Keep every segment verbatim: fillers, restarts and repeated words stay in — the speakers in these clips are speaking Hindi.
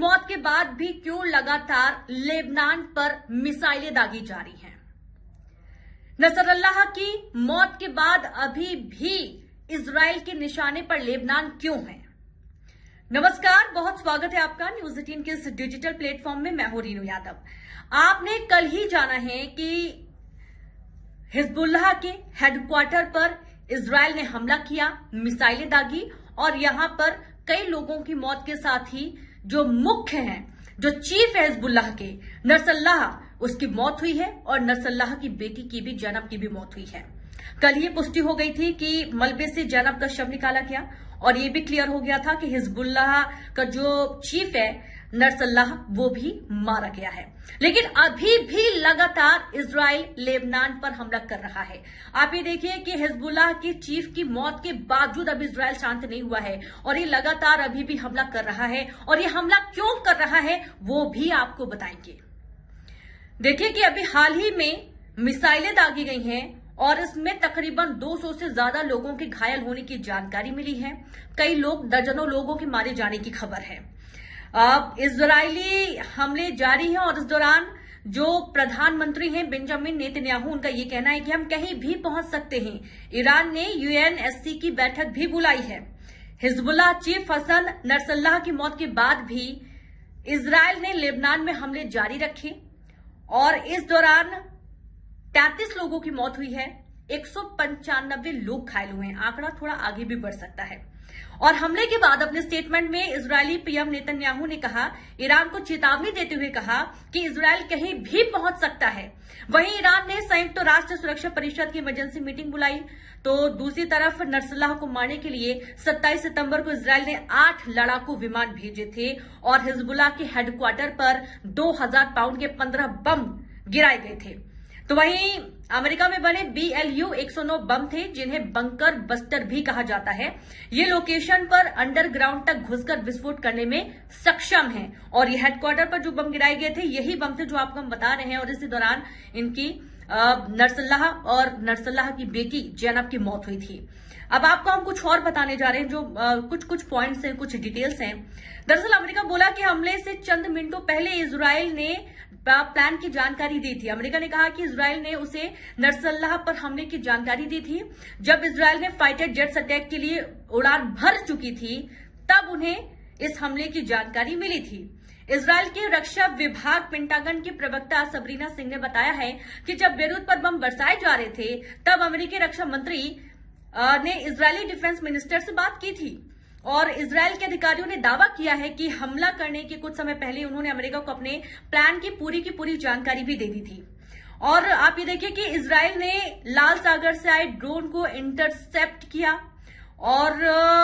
मौत के बाद भी क्यों लगातार लेबनान पर मिसाइलें दागी जा रही हैं? नसरल्लाह की मौत के बाद अभी भी इजराइल के निशाने पर लेबनान क्यों है? नमस्कार, बहुत स्वागत है आपका न्यूज एटीन के इस डिजिटल प्लेटफॉर्म में। मैं हूं रीनू यादव। आपने कल ही जाना है कि हिजबुल्लाह के हेडक्वार्टर पर इजराइल ने हमला किया, मिसाइलें दागी और यहां पर कई लोगों की मौत के साथ ही जो मुख्य हैं, जो चीफ है हिजबुल्लाह के नसरल्लाह, उसकी मौत हुई है और नसरल्लाह की बेटी की भी, जैनब की भी मौत हुई है। कल ये पुष्टि हो गई थी कि मलबे से जैनब का शव निकाला गया और ये भी क्लियर हो गया था कि हिजबुल्लाह का जो चीफ है नसरल्लाह, वो भी मारा गया है। लेकिन अभी भी लगातार इजराइल लेबनान पर हमला कर रहा है। आप ये देखिए कि हिजबुल्लाह के चीफ की मौत के बावजूद अभी इजराइल शांत नहीं हुआ है और ये लगातार अभी भी हमला कर रहा है। और ये हमला क्यों कर रहा है वो भी आपको बताएंगे। देखिए कि अभी हाल ही में मिसाइलें दागी गई हैं और इसमें तकरीबन दो सौ से ज्यादा लोगों के घायल होने की जानकारी मिली है। कई लोग, दर्जनों लोगों के मारे जाने की खबर है। अब इजरायली हमले जारी हैं और इस दौरान जो प्रधानमंत्री हैं बेंजामिन नेतन्याहू, उनका ये कहना है कि हम कहीं भी पहुंच सकते हैं। ईरान ने यूएनएससी की बैठक भी बुलाई है। हिजबुल्लाह चीफ हसन नसरल्लाह की मौत के बाद भी इजराइल ने लेबनान में हमले जारी रखे और इस दौरान तैंतीस लोगों की मौत हुई है, एक सौ पंचानबे लोग घायल हुए हैं। आंकड़ा थोड़ा आगे भी बढ़ सकता है। और हमले के बाद अपने स्टेटमेंट में इजरायली पीएम नेतन्याहू ने कहा, ईरान को चेतावनी देते हुए कहा कि इजराइल कहीं भी पहुंच सकता है। वहीं ईरान ने संयुक्त राष्ट्र सुरक्षा परिषद की इमरजेंसी मीटिंग बुलाई। तो दूसरी तरफ नसरल्लाह को मारने के लिए सत्ताईस सितंबर को इजराइल ने आठ लड़ाकू विमान भेजे थे और हिजबुल्लाह के हेडक्वार्टर पर दो हजार पाउंड के पंद्रह बम गिराए गए थे। तो वहीं अमेरिका में बने बी एल यू एक सौ नौ बम थे, जिन्हें बंकर बस्टर भी कहा जाता है। ये लोकेशन पर अंडरग्राउंड तक घुसकर विस्फोट करने में सक्षम हैं और ये हेडक्वार्टर पर जो बम गिराए गए थे यही बम थे जो आपको हम बता रहे हैं। और इसी दौरान इनकी नसरल्लाह और नसरल्लाह की बेटी जैनब की मौत हुई थी। अब आपको हम कुछ और बताने जा रहे हैं, जो आ, कुछ कुछ पॉइंट्स हैं, कुछ डिटेल्स हैं। दरअसल अमेरिका बोला कि हमले से चंद मिनटों पहले इजराइल ने प्लान की जानकारी दी थी। अमेरिका ने कहा कि इजराइल ने उसे नसरल्लाह पर हमले की जानकारी दी थी। जब इजराइल ने फाइटर जेट्स अटैक के लिए उड़ान भर चुकी थी, तब उन्हें इस हमले की जानकारी मिली थी। इजराइल के रक्षा विभाग पेंटागन की प्रवक्ता सबरीना सिंह ने बताया है कि जब बेरूत पर बम बरसाए जा रहे थे, तब अमेरिकी रक्षा मंत्री ने इजरायली डिफेंस मिनिस्टर से बात की थी और इजराइल के अधिकारियों ने दावा किया है कि हमला करने के कुछ समय पहले उन्होंने अमेरिका को अपने प्लान की पूरी की पूरी जानकारी भी दे दी थी। और आप ये देखिए कि इजराइल ने लाल सागर से आए ड्रोन को इंटरसेप्ट किया और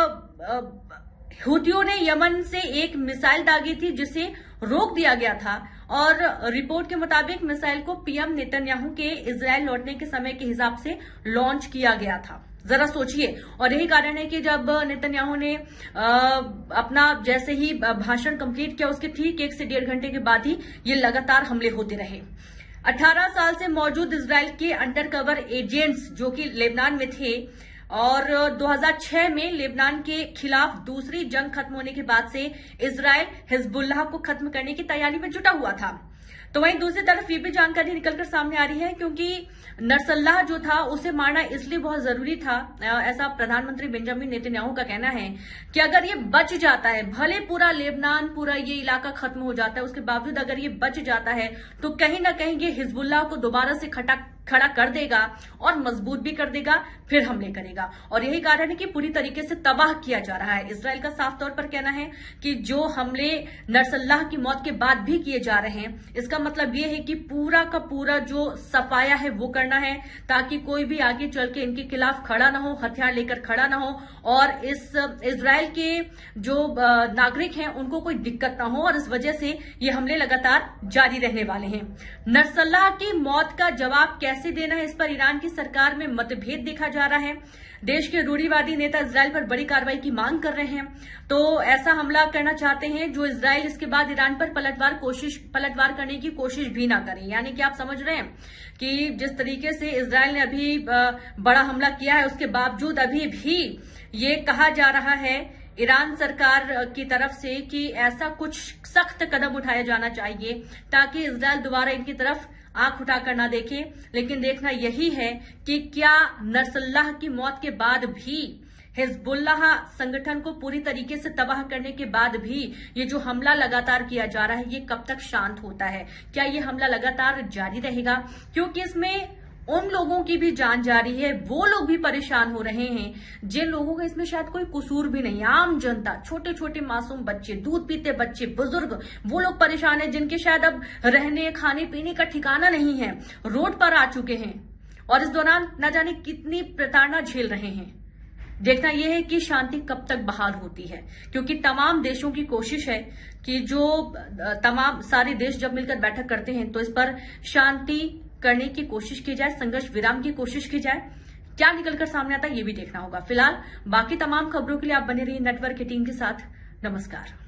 हुतियों ने यमन से एक मिसाइल दागी थी जिसे रोक दिया गया था और रिपोर्ट के मुताबिक मिसाइल को पीएम नेतन्याहू के इजराइल लौटने के समय के हिसाब से लॉन्च किया गया था। जरा सोचिए। और यही कारण है कि जब नेतन्याहू ने आ, अपना जैसे ही भाषण कंप्लीट किया, उसके ठीक एक से डेढ़ घंटे के बाद ही ये लगातार हमले होते रहे। अठारह साल से मौजूद इजराइल के अंडरकवर एजेंट्स जो कि लेबनान में थे और दो हज़ार छह में लेबनान के खिलाफ दूसरी जंग खत्म होने के बाद से इजराइल हिजबुल्लाह को खत्म करने की तैयारी में जुटा हुआ था। तो वहीं दूसरी तरफ ये भी जानकारी निकलकर सामने आ रही है क्योंकि नसरल्लाह जो था उसे मारना इसलिए बहुत जरूरी था, ऐसा प्रधानमंत्री बेंजामिन नेतन्याहू का कहना है कि अगर ये बच जाता है, भले पूरा लेबनान, पूरा ये इलाका खत्म हो जाता है, उसके बावजूद अगर ये बच जाता है तो कहीं ना कहीं ये हिजबुल्लाह को दोबारा से खटा खड़ा कर देगा और मजबूत भी कर देगा, फिर हमले करेगा। और यही कारण है कि पूरी तरीके से तबाह किया जा रहा है। इजराइल का साफ तौर पर कहना है कि जो हमले नसरल्लाह की मौत के बाद भी किए जा रहे हैं, इसका मतलब ये है कि पूरा का पूरा जो सफाया है वो करना है ताकि कोई भी आगे चल के इनके खिलाफ खड़ा ना हो, हथियार लेकर खड़ा ना हो और इस इजराइल के जो नागरिक हैं उनको कोई दिक्कत ना हो। और इस वजह से ये हमले लगातार जारी रहने वाले हैं। नसरल्लाह की मौत का जवाब कैसे देना है, इस पर ईरान की सरकार में मतभेद देखा जा रहा है। देश के रूढ़िवादी नेता इजराइल पर बड़ी कार्रवाई की मांग कर रहे हैं, तो ऐसा हमला करना चाहते हैं जो इजराइल इसके बाद ईरान पर पलटवार कोशिश पलटवार करने की कोशिश भी ना करे। यानी कि आप समझ रहे हैं कि जिस तरीके से इजराइल ने अभी बड़ा हमला किया है, उसके बावजूद अभी भी ये कहा जा रहा है ईरान सरकार की तरफ से कि ऐसा कुछ सख्त कदम उठाया जाना चाहिए ताकि इजरायल दोबारा इनकी तरफ आंख उठाकर ना देखे। लेकिन देखना यही है कि क्या नसरुल्लाह की मौत के बाद भी, हिजबुल्लाह संगठन को पूरी तरीके से तबाह करने के बाद भी ये जो हमला लगातार किया जा रहा है, ये कब तक शांत होता है? क्या ये हमला लगातार जारी रहेगा? क्योंकि इसमें उन लोगों की भी जान जा रही है, वो लोग भी परेशान हो रहे हैं जिन लोगों का इसमें शायद कोई कसूर भी नहीं। आम जनता, छोटे छोटे मासूम बच्चे, दूध पीते बच्चे, बुजुर्ग, वो लोग परेशान हैं जिनके शायद अब रहने खाने पीने का ठिकाना नहीं है, रोड पर आ चुके हैं और इस दौरान न जाने कितनी प्रताड़ना झेल रहे हैं। देखना यह है कि शांति कब तक बहाल होती है, क्योंकि तमाम देशों की कोशिश है कि जो तमाम सारे देश जब मिलकर बैठक करते हैं तो इस पर शांति करने की कोशिश की जाए, संघर्ष विराम की कोशिश की जाए। क्या निकलकर सामने आता है ये भी देखना होगा। फिलहाल बाकी तमाम खबरों के लिए आप बने रहिए नेटवर्क की टीम के साथ। नमस्कार।